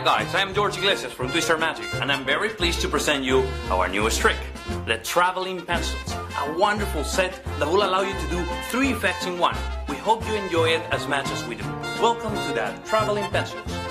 guys, I am George Iglesias from Twister Magic, and I'm very pleased to present you our newest trick, the Traveling Pencils, a wonderful set that will allow you to do 3 effects in one. We hope you enjoy it as much as we do. Welcome to the Traveling Pencils.